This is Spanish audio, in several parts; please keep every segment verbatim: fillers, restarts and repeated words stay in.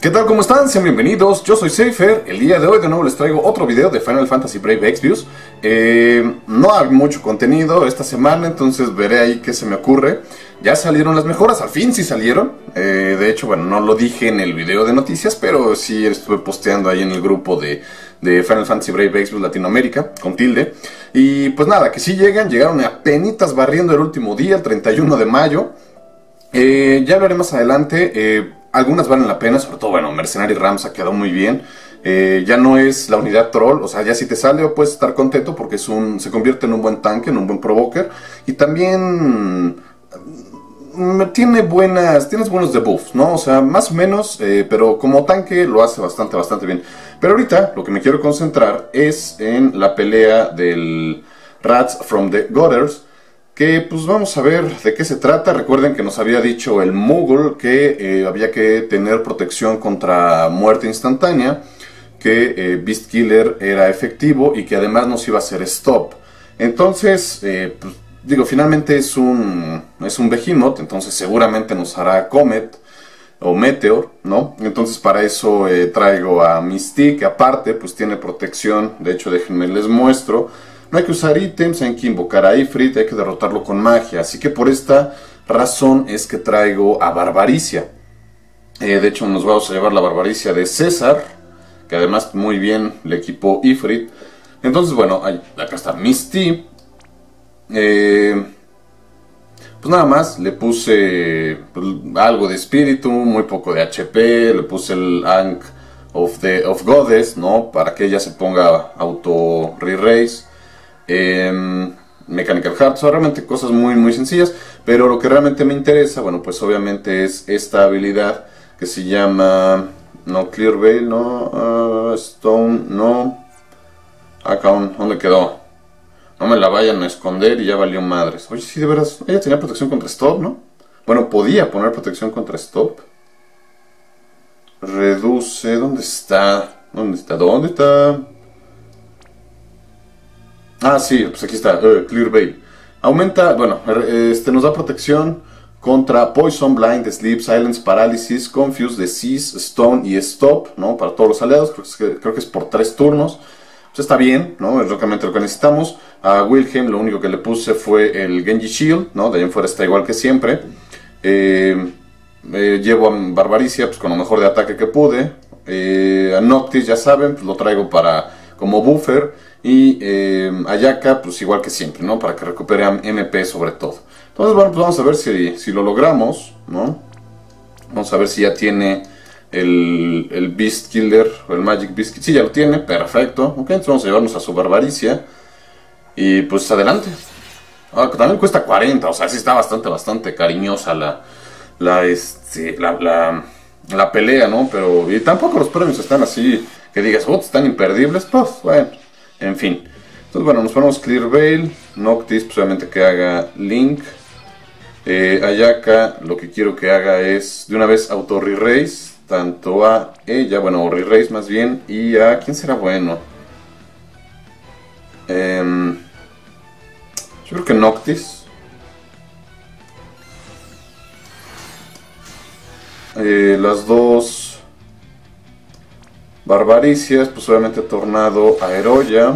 ¿Qué tal? ¿Cómo están? Sean bienvenidos, yo soy Seifer. El día de hoy de nuevo les traigo otro video de Final Fantasy Brave Exvius. eh, No hay mucho contenido esta semana, entonces veré ahí qué se me ocurre. Ya salieron las mejoras, al fin sí salieron. eh, De hecho, bueno, no lo dije en el video de noticias, pero sí estuve posteando ahí en el grupo de, de Final Fantasy Brave Exvius Latinoamérica, con tilde. Y pues nada, que sí llegan, llegaron apenitas barriendo el último día, el treinta y uno de mayo. eh, Ya hablaré más adelante. eh, Algunas valen la pena, sobre todo, bueno, Mercenary Rams ha quedado muy bien. Eh, ya no es la unidad troll, o sea, ya si te sale puedes estar contento porque es un, se convierte en un buen tanque, en un buen provoker. Y también mm, tiene buenas, tienes buenos debuffs, ¿no? O sea, más o menos, eh, pero como tanque lo hace bastante, bastante bien. Pero ahorita lo que me quiero concentrar es en la pelea del Rats from the Gutters. Que pues vamos a ver de qué se trata. Recuerden que nos había dicho el Moogle que eh, había que tener protección contra muerte instantánea, que eh, Beast Killer era efectivo y que además nos iba a hacer stop. Entonces, eh, pues, digo, finalmente es un, es un Behemoth, entonces seguramente nos hará Comet o Meteor, ¿no? Entonces para eso eh, traigo a Mystique, que aparte pues tiene protección. De hecho, déjenme les muestro. No hay que usar ítems, hay que invocar a Ifrit, hay que derrotarlo con magia. Así que por esta razón es que traigo a Barbaricia. Eh, de hecho nos vamos a llevar la Barbaricia de César, que además muy bien le equipó Ifrit. Entonces bueno, ahí, acá está Misty. Eh, pues nada más, le puse pues, algo de espíritu, muy poco de H P, le puse el Ankh of, the, of Goddess, ¿no? Para que ella se ponga auto re-raise. Eh, Mechanical Heart, son realmente cosas muy muy sencillas, pero lo que realmente me interesa, bueno, pues obviamente es esta habilidad que se llama, no, Clear Veil, no, uh, Stone, no, acá, ¿dónde quedó? No me la vayan a esconder y ya valió madres. Oye, sí, de veras, ella tenía protección contra Stop, ¿no? Bueno, podía poner protección contra Stop. Reduce, ¿dónde está? ¿Dónde está? ¿Dónde está? Ah, sí, pues aquí está, uh, Clear Veil. Aumenta, bueno, este nos da protección contra Poison, Blind, Sleep, Silence, Paralysis, Confuse, Disease, Stone y Stop, ¿no? Para todos los aliados, creo que, creo que es por tres turnos. Pues está bien, ¿no? Es realmente lo que necesitamos. A Wilhelm lo único que le puse fue el Genji Shield, ¿no? De ahí en fuera está igual que siempre. Eh, eh, llevo a Barbaricia, pues con lo mejor de ataque que pude. Eh, a Noctis, ya saben, pues lo traigo para como buffer. Y eh, Ayaka, pues igual que siempre, ¿no? Para que recupere M P sobre todo. Entonces, bueno, pues vamos a ver si, si lo logramos, ¿no? Vamos a ver si ya tiene el, el Beast Killer, o el Magic Beast Killer. Sí, ya lo tiene, perfecto. Ok, entonces vamos a llevarnos a su Barbaricia. Y pues adelante. Ah, que también cuesta cuarenta, o sea, sí está bastante, bastante cariñosa la, la, este, la, la, la pelea, ¿no? Pero y tampoco los premios están así, que digas, oh, están imperdibles, pues, bueno. En fin, entonces bueno, nos ponemos Clear Veil, Noctis, pues obviamente que haga Link. eh, Ayaka, lo que quiero que haga es de una vez auto re-raise, tanto a ella, bueno, re-raise más bien, y a, ¿quién será bueno? Eh, yo creo que Noctis. Eh, las dos Barbaricias, pues obviamente Tornado a Heroya.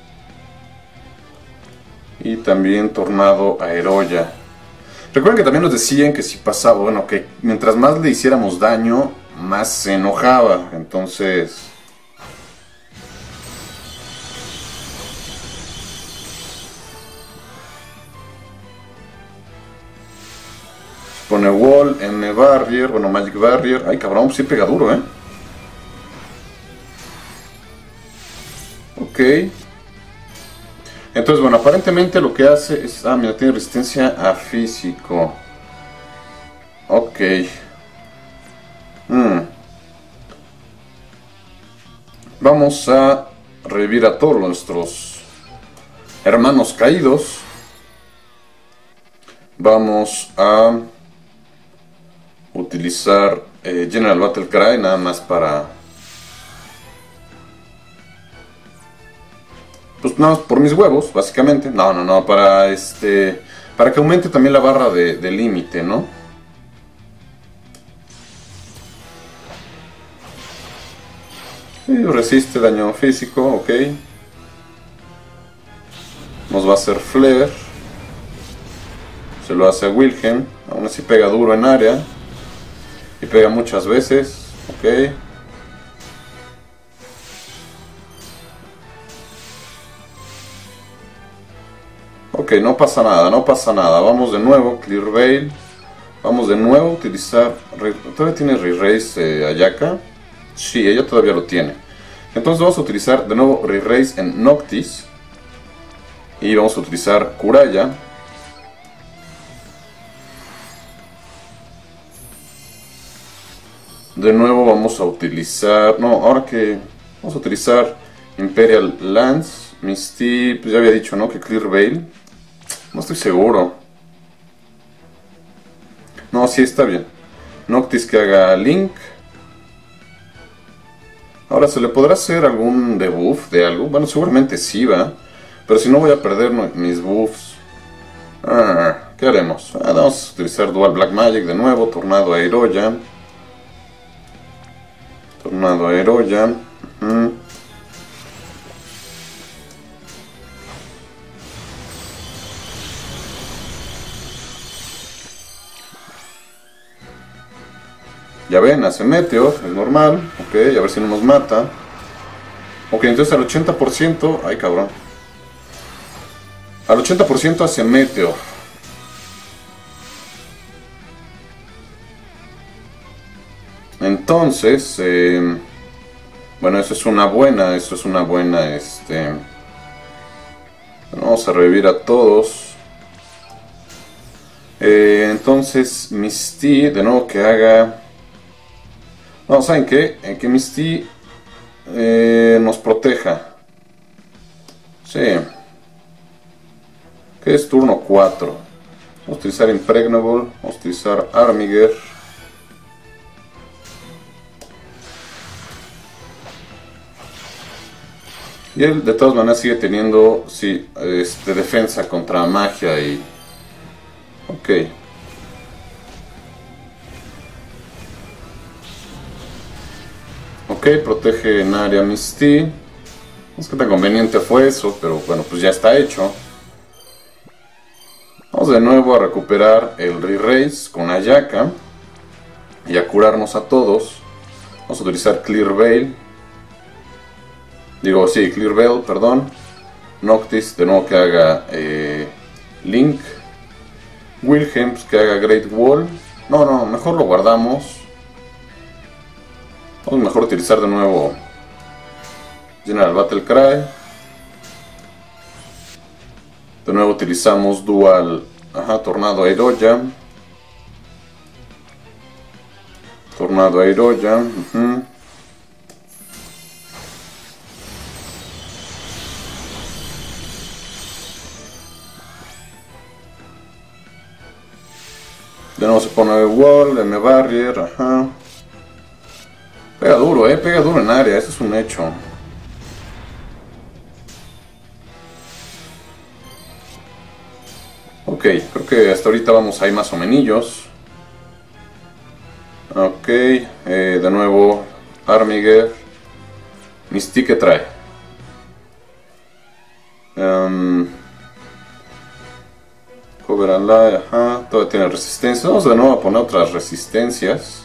Y también Tornado a Heroya. Recuerden que también nos decían que si pasaba, bueno, que mientras más le hiciéramos daño, más se enojaba. Entonces pone Wall, M Barrier, bueno, Magic Barrier. Ay, cabrón, pues sí pega duro, ¿eh? Ok. Entonces, bueno, aparentemente lo que hace es... Ah, mira, tiene resistencia a físico. Ok. Hmm. Vamos a revivir a todos nuestros hermanos caídos. Vamos a utilizar eh, General Battle Cry nada más para... Pues nada más por mis huevos, básicamente. No, no, no, para este... Para que aumente también la barra de, de límite, ¿no? Sí, resiste daño físico, ok. Nos va a hacer Flare. Se lo hace a Wilhelm. Aún así pega duro en área. Y pega muchas veces, ok. Ok, no pasa nada, no pasa nada. Vamos de nuevo, Clear Veil. Vamos de nuevo a utilizar... ¿Todavía tiene Re-Raise eh, Ayaka? Sí, ella todavía lo tiene. Entonces vamos a utilizar de nuevo Re-Raise en Noctis. Y vamos a utilizar Kuraya. De nuevo vamos a utilizar... No, ahora que... Vamos a utilizar Imperial Lance. Misty, pues ya había dicho, ¿no? Que Clear Veil. No estoy seguro. No, sí está bien. Noctis que haga Link. Ahora, ¿se le podrá hacer algún debuff de algo? Bueno, seguramente sí va. Pero si no voy a perder mis buffs. Ah, ¿qué haremos? Ah, vamos a utilizar Dual Black Magic de nuevo. Tornado Aeroya. Tornado Aeroya. Uh-huh. Ya ven, hace Meteor, es normal. Ok, a ver si no nos mata. Ok, entonces al ochenta por ciento... Ay, cabrón. Al ochenta por ciento hace Meteor. Entonces, eh, bueno, eso es una buena, eso es una buena, este... Vamos a revivir a todos. Eh, entonces, Misty, de nuevo que haga... No, ¿saben qué? En que Misty eh, nos proteja. Sí. Que es turno cuatro. Vamos a utilizar Impregnable. Vamos a utilizar Armiger. Y él de todas maneras sigue teniendo, sí, este, defensa contra magia y... Ok. Ok, protege en área Misty. No es que tan conveniente fue eso, pero bueno, pues ya está hecho. Vamos de nuevo a recuperar el Re-Raise con Ayaka. Y a curarnos a todos. Vamos a utilizar Clear Veil. Digo, sí, Clear Veil, perdón. Noctis, de nuevo que haga eh, Link. Wilhelm, que haga Great Wall. No, no, mejor lo guardamos. Vamos mejor utilizar de nuevo General Battle Cry. De nuevo utilizamos Dual ajá, Tornado Aeroya. Tornado Aeroya. Uh-huh. De nuevo se pone Wall, M Barrier, ajá. Pega duro, eh, pega duro en área, eso es un hecho. Ok, creo que hasta ahorita vamos ahí más o menos. Ok, eh, de nuevo Armiger. Misty que trae. Um, Cover and Lie, ajá, todavía tiene resistencia. Vamos de nuevo a poner otras resistencias.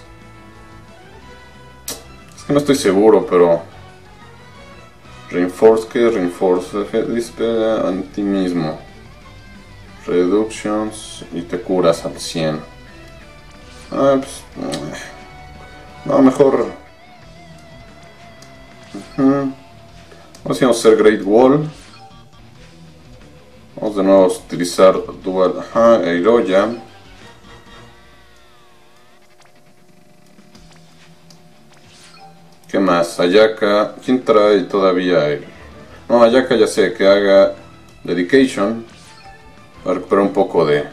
Es que no estoy seguro, pero... Reinforce, que Reinforce, dispara anti mismo. Reductions y te curas al cien. Ah, pues... No, mejor... Uh-huh. Vamos a hacer Great Wall. Vamos de nuevo a utilizar Dual ajá, Aeroya. ¿Qué más? Ayaka. ¿Quién trae todavía el...? No, Ayaka ya sé, que haga Dedication. Para recuperar un poco de...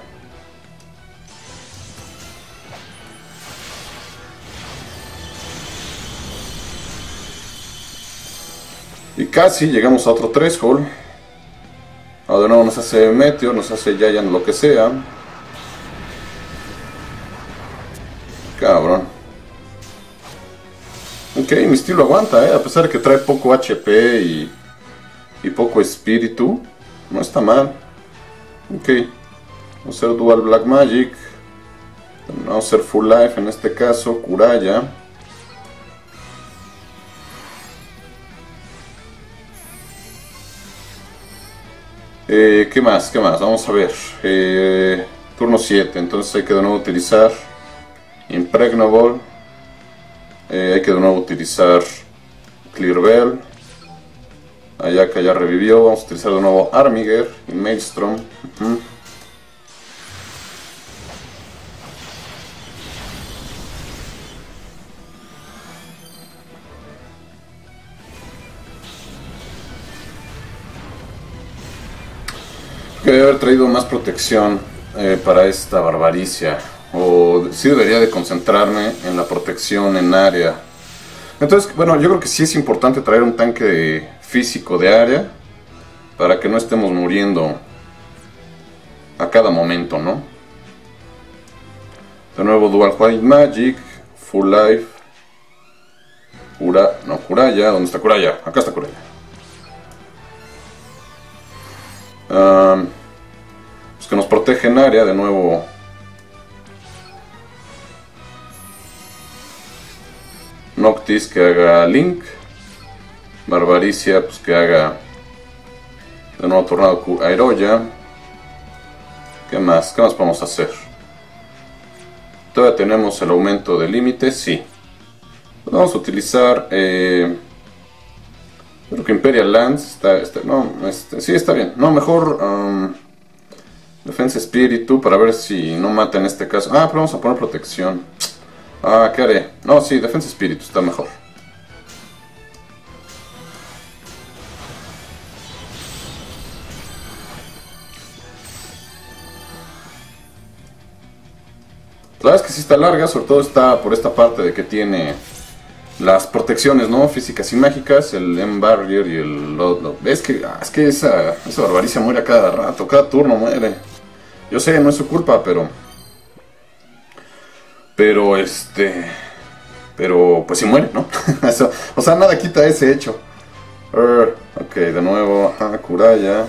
Y casi llegamos a otro threshold. Ahora de nuevo nos hace Meteor, nos hace Giant, lo que sea. Cabrón. Ok, mi estilo aguanta, ¿eh? A pesar de que trae poco H P y, y poco espíritu. No está mal. Ok. Vamos a hacer Dual Black Magic. Vamos a hacer Full Life en este caso. Kuraya. Eh, ¿Qué más? ¿Qué más? Vamos a ver. Eh, turno siete. Entonces hay que de nuevo utilizar Impregnable. Eh, hay que de nuevo utilizar Clear Bell. Ayaka ya revivió. Vamos a utilizar de nuevo Armiger y Maelstrom. Uh-huh. Debe haber traído más protección eh, para esta barbaricia. O sí debería de concentrarme en la protección en área. Entonces, bueno, yo creo que sí es importante traer un tanque físico de área para que no estemos muriendo a cada momento, ¿no? De nuevo Dual White Magic, Full Life, Kura, no, Kuraya, ¿dónde está Kuraya? Acá está Kuraya. Um, pues que nos protege en área, de nuevo. Noctis que haga Link. Barbaricia pues que haga de nuevo Tornado Aeroya. ¿Qué más? ¿Qué más podemos hacer? Todavía tenemos el aumento de límite, sí. Vamos a utilizar eh, creo que Imperial Lance está, está, no, este, sí está bien. No, mejor um, Defensa Espíritu para ver si no mata en este caso. Ah, pero vamos a poner protección. Ah, ¿qué haré? No, sí, Defensa Espíritu está mejor. La verdad es que sí está larga, sobre todo está por esta parte de que tiene las protecciones, ¿no? Físicas y mágicas, el M-Barrier y el... Lo, lo, es que, es que esa, esa barbaricia muere a cada rato, cada turno muere. Yo sé, no es su culpa, pero... Pero, este... Pero, pues sí muere, ¿no? Eso, o sea, nada quita ese hecho. Uh, ok, de nuevo, ajá, Kuraya.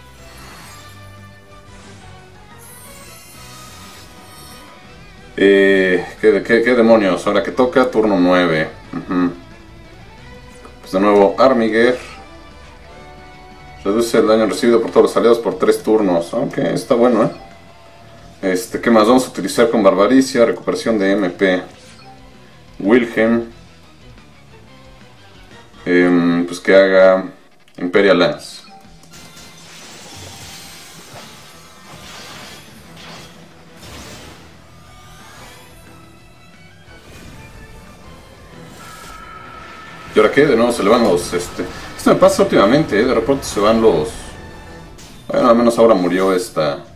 Eh, ¿qué, qué, ¿Qué demonios? Ahora que toca, turno nueve. Uh-huh. Pues de nuevo, Armiger. Reduce el daño recibido por todos los aliados por tres turnos. Ok, está bueno, ¿eh? Este, ¿qué más vamos a utilizar con Barbaricia? Recuperación de M P. Wilhelm. Eh, pues que haga Imperial Lance. ¿Y ahora qué? De nuevo se le van los... Este... Esto me pasa últimamente, ¿eh? De repente se van los... Bueno, al menos ahora murió esta...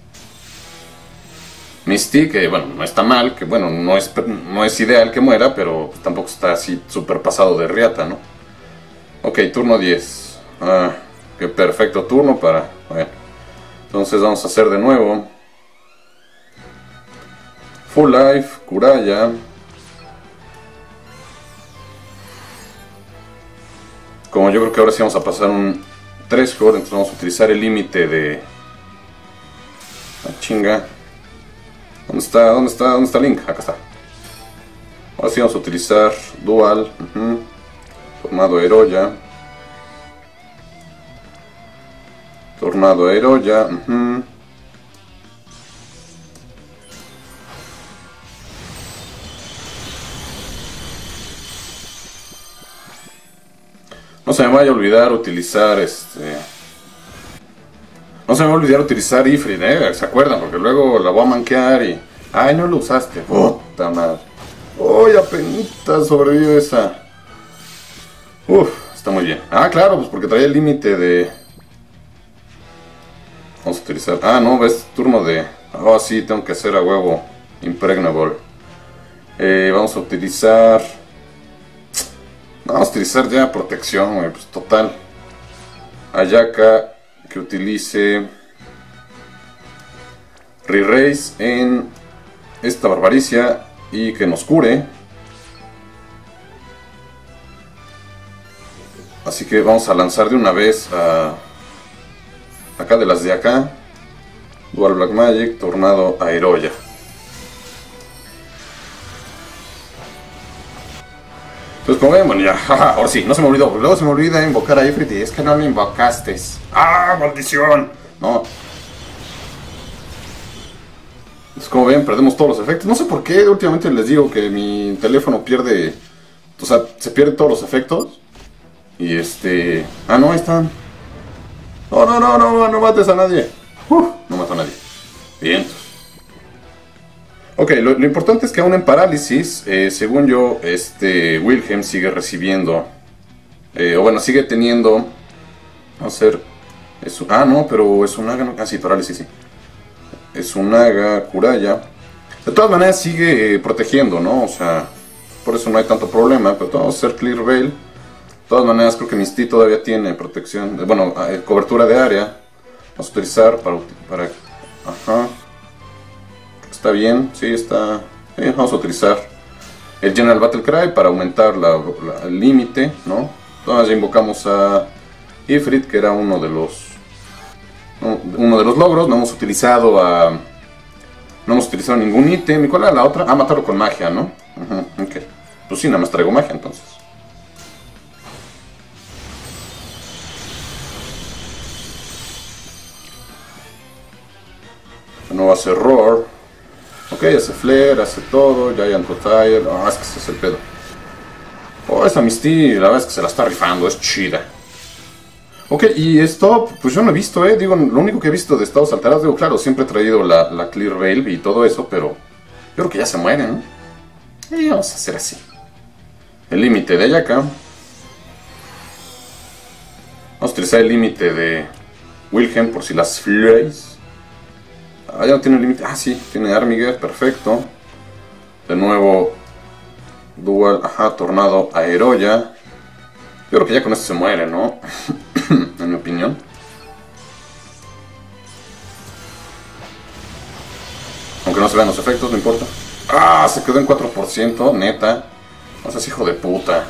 Misty, que bueno, no está mal, que bueno, no es, no es ideal que muera, pero tampoco está así súper pasado de riata, ¿no? Ok, turno diez. Ah, qué perfecto turno para... Bueno, entonces vamos a hacer de nuevo. Full Life, Kuraya. Como yo creo que ahora sí vamos a pasar un tres core, entonces vamos a utilizar el límite de... La chinga. ¿Dónde está? ¿Dónde está? ¿Dónde está Link? Acá está. Ahora sí vamos a utilizar Dual. Uh-huh. Tornado Aeroya. Tornado Aeroya. Uh-huh. No se me vaya a olvidar utilizar este... No se me va a olvidar utilizar Ifrit, ¿eh? ¿Se acuerdan? Porque luego la voy a manquear y... ¡Ay, no lo usaste! ¡Puta madre! ¡Uy, apenita sobrevive esa! Uf, está muy bien. Ah, claro, pues porque traía el límite de... Vamos a utilizar... Ah, no, ves, turno de... Oh, sí, tengo que hacer a huevo Impregnable. Eh, vamos a utilizar... Vamos a utilizar ya protección, güey, pues total. Ayaka... que utilice Re-Raise en esta barbaricia y que nos cure. Así que vamos a lanzar de una vez a... acá de las de acá. Dual Black Magic, Tornado a Heroya. Entonces como ven, bueno ya, jaja, ahora sí, no se me olvidó. Luego se me olvida invocar a Ifrit y es que no lo invocaste. ¡Ah, maldición! No. Entonces como ven, perdemos todos los efectos. No sé por qué, últimamente les digo que mi teléfono pierde... O sea, se pierden todos los efectos. Y este... Ah, no, ahí están. No, no, no, no, no mates a nadie. Uh, no mató a nadie. Bien. Ok, lo, lo importante es que aún en parálisis, eh, según yo, este Wilhelm sigue recibiendo, eh, o bueno, sigue teniendo, vamos a ver, es, ah no, pero es un Naga, no, ah sí, parálisis, sí, es un Naga, Kuraya, de todas maneras sigue eh, protegiendo, ¿no? O sea, por eso no hay tanto problema, pero vamos a hacer Clear Veil, de todas maneras creo que Misty todavía tiene protección, bueno, eh, cobertura de área, vamos a utilizar para, para, ajá. Está bien, sí, está... Sí, vamos a utilizar el General Battle Cry para aumentar la, la, el límite, ¿no? Entonces ya invocamos a Ifrit, que era uno de los... No, uno de los logros. No hemos utilizado a... No hemos utilizado ningún ítem. ¿Y cuál era la otra? Ah, matarlo con magia, ¿no? Uh-huh, ok. Pues sí, nada más traigo magia, entonces. No va a ser Roar. Ok, hace Flare, hace todo, Giant Tire. Ah, es que ese es el pedo. Oh, esa Misty, la verdad es que se la está rifando, es chida. Ok, y Stop, pues yo no he visto, eh. Digo, lo único que he visto de estados alterados, digo, claro, siempre he traído la, la Clear Veil y todo eso, pero yo creo que ya se mueren, ¿no? Y vamos a hacer así. El límite de Ayaka. Vamos a utilizar el límite de Wilhelm por si las Flores. Ah, ya no tiene límite. Ah, sí, tiene Armiger, perfecto. De nuevo, Dual, ajá, Tornado a Heroya. Yo creo que ya con esto se muere, ¿no? En mi opinión. Aunque no se vean los efectos, no importa. Ah, se quedó en cuatro por ciento, neta. No seas hijo de puta.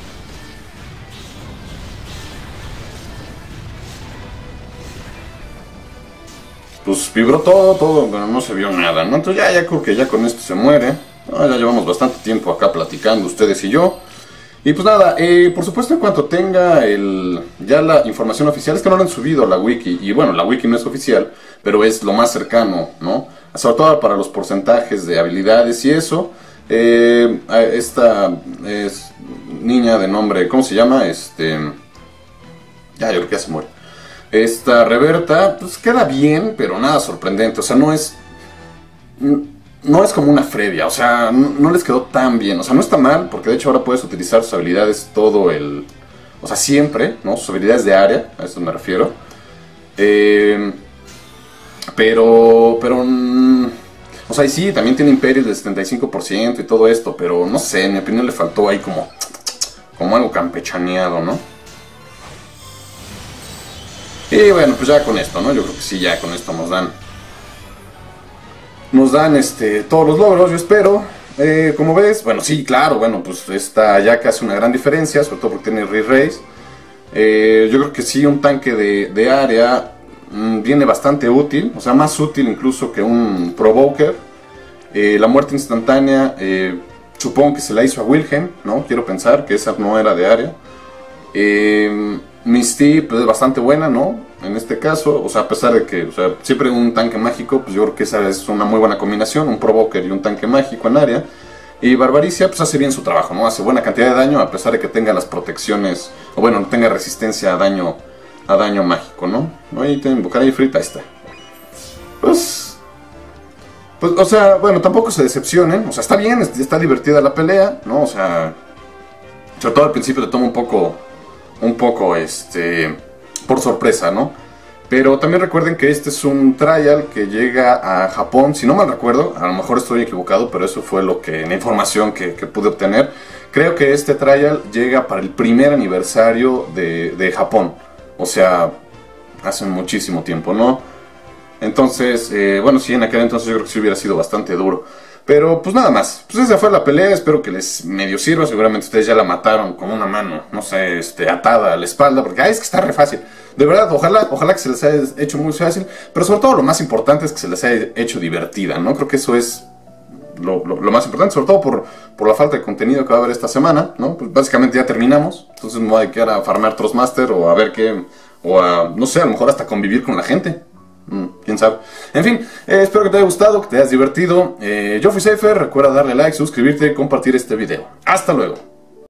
Pues vibró todo, todo, pero no se vio nada, ¿no? Entonces ya, ya creo que ya con esto se muere. Ah, ya llevamos bastante tiempo acá platicando ustedes y yo. Y pues nada, eh, por supuesto en cuanto tenga el, ya la información oficial, es que no lo han subido a la wiki, y bueno, la wiki no es oficial, pero es lo más cercano, ¿no? Sobre todo para los porcentajes de habilidades y eso. Eh, esta es niña de nombre, ¿cómo se llama? Este... Ya, yo creo que ya se muere. Esta Reberta, pues queda bien, pero nada sorprendente. O sea, no es... No es como una Freya, o sea, no, no les quedó tan bien. O sea, no está mal, porque de hecho ahora puedes utilizar sus habilidades todo el... O sea, siempre, ¿no? Sus habilidades de área, a eso me refiero. Eh, pero... Pero... O sea, y sí, también tiene Imperial del setenta y cinco por ciento y todo esto, pero no sé, en mi opinión le faltó ahí como... Como algo campechaneado, ¿no? Y bueno, pues ya con esto, ¿no? Yo creo que sí, ya con esto nos dan... Nos dan este, todos los logros, yo espero. Eh, como ves, bueno, sí, claro, bueno, pues esta ya que hace una gran diferencia, sobre todo porque tiene Re-Race. Eh, yo creo que sí, un tanque de, de área mmm, viene bastante útil, o sea, más útil incluso que un Provoker. Eh, la muerte instantánea, eh, supongo que se la hizo a Wilhelm, ¿no? Quiero pensar que esa no era de área. Eh, Misty, pues es bastante buena, ¿no? En este caso, o sea, a pesar de que, o sea, siempre un tanque mágico, pues yo creo que esa es una muy buena combinación, un Provoker y un tanque mágico en área. Y Barbaricia, pues hace bien su trabajo, ¿no? Hace buena cantidad de daño, a pesar de que tenga las protecciones, o bueno, no tenga resistencia a daño, a daño mágico, ¿no? Ahí te invocar ahí frita, ahí está. Pues, pues, o sea, bueno, tampoco se decepcionen, o sea, está bien, está divertida la pelea, ¿no? O sea, sobre todo al principio te toma un poco, un poco, este... por sorpresa, ¿no? Pero también recuerden que este es un trial que llega a Japón, si no mal recuerdo, a lo mejor estoy equivocado, pero eso fue lo que, la información que, que pude obtener. Creo que este trial llega para el primer aniversario de, de Japón, o sea, hace muchísimo tiempo, ¿no? Entonces, eh, bueno, sí, en aquel entonces yo creo que sí hubiera sido bastante duro. Pero pues nada más, pues esa fue la pelea, espero que les medio sirva, seguramente ustedes ya la mataron con una mano, no sé, este, atada a la espalda, porque ay, es que está re fácil. De verdad, ojalá, ojalá que se les haya hecho muy fácil, pero sobre todo lo más importante es que se les haya hecho divertida, ¿no? Creo que eso es lo, lo, lo más importante, sobre todo por, por la falta de contenido que va a haber esta semana, ¿no? Pues básicamente ya terminamos, entonces me voy a quedar a farmear Trustmaster o a ver qué, o a, no sé, a lo mejor hasta convivir con la gente. Mm, quién sabe. En fin, eh, espero que te haya gustado, que te hayas divertido. Eh, yo fui Seifer, recuerda darle like, suscribirte y compartir este video. Hasta luego.